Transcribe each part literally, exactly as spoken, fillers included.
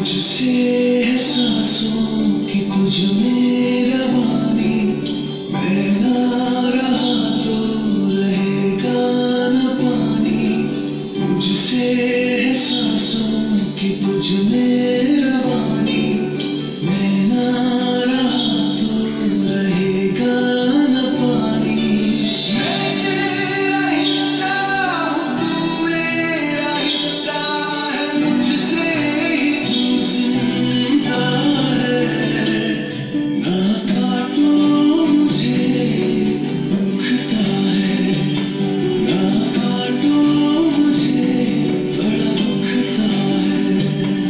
तुझसे है सांसों की तुझ में रवानी, मैं ना रहा तो रहेगा न पानी। तुझसे है सांसों की तुझ में रवानी, मैं ना रहा तो रहेगा न पानी। मैं तेरा हिस्सा हूँ, तू मेरा हिस्सा है, मुझसे ही तू जिंदा है। ना काटो मुझे दुखता है, ना काटो मुझे बड़ा दुखता है।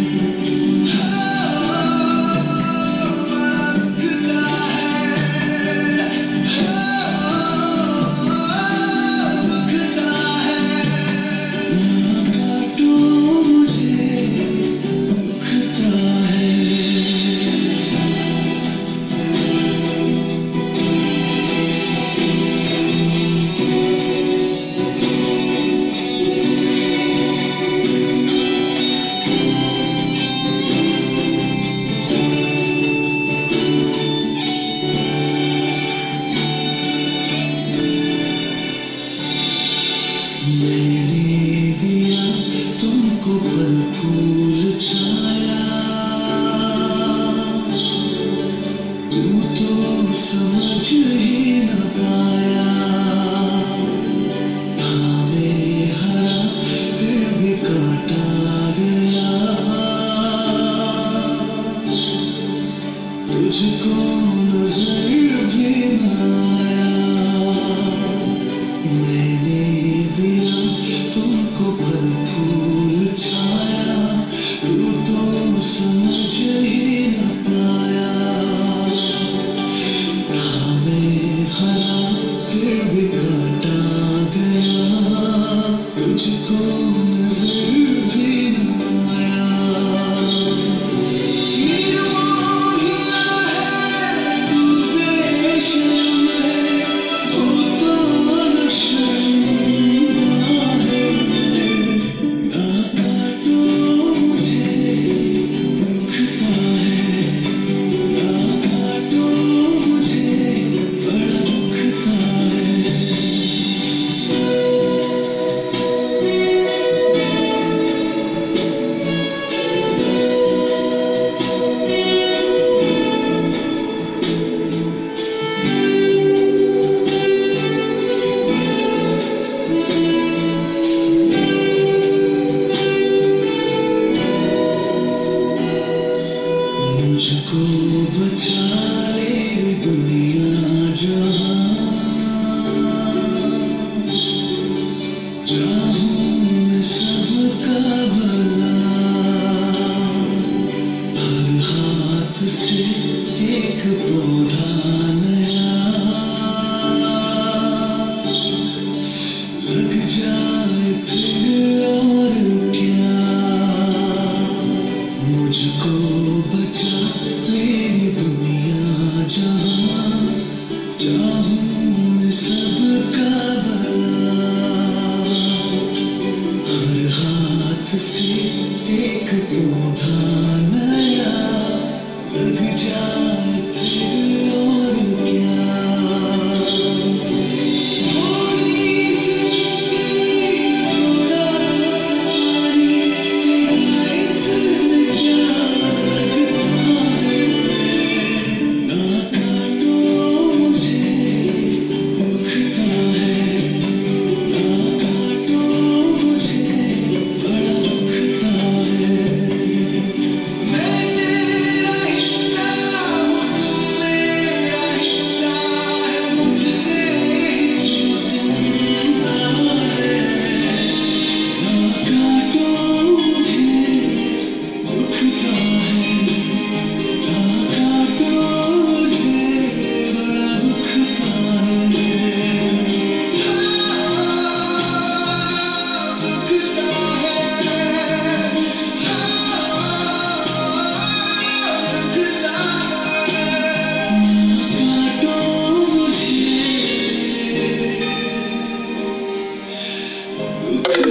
हाँ, बड़ा दुखता है, हाँ, दुखता है। ना काटो मुझे दुखता है। मैंने दिया तुमको पल फूल छाया, तू तो समझ ही न पाया। था मैं हरा फिर भी काटा गया, तुझको नजर भी न आया। मैंने दिया तुमको पल फूल छाया, तू तो समझ ही न पाया। था मैं हरा फिर भी काटा गया, तुझको नजर भी न आया। ये मोहिया है, तू बेशर्म है, वो तो शर्मिंदा है। ना काटो मुझे दुखता है, ना काटो मुझे बड़ा दुखता है। मुझको बचा ले दुनिया जहां, चाहूं मैं सबका भला। हर हाथ से एक पौधा नया लग जाए फिर और क्या। मुझको बचा ले दुनिया जहां, चाहूं मैं सबका भला। हर हाथ से एक पौधा नया लग जाए फिर और क्या। थोड़ी सी थोड़ा सा पानी, तेरा इसमें क्या लगता है। ना काटो मुझे दुखता है, ना काटो मुझे बड़ा दुखता है। मैं तेरा हिस्सा हूँ, तू मेरा हिस्सा है, मुझसे ही तू जिंदा है। ना काटो मुझे दुखता है, ना काटो मुझे बड़ा दुखता है। हाँ, दुखता है, हाँ, दुखता है। ना काटो मुझे दुखता